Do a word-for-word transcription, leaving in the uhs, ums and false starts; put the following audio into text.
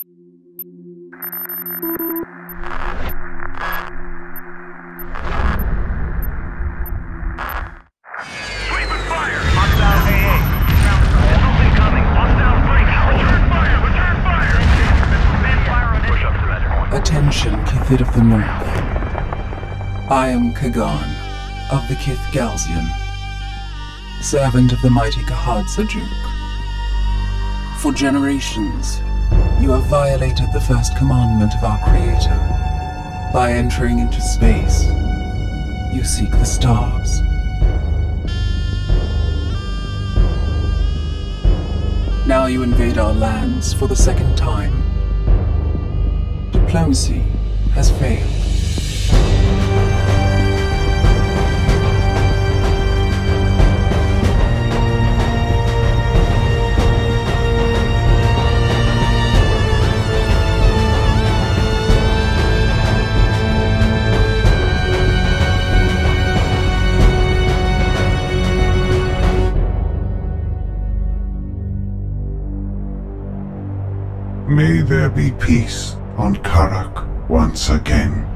Attention, Kithid of the North. I am Kagan of the Kith Galzian, servant of the mighty Kahad-Sajuk. For generations, you have violated the first commandment of our Creator. By entering into space, you seek the stars. Now you invade our lands for the second time. Diplomacy has failed. May there be peace on Karak once again.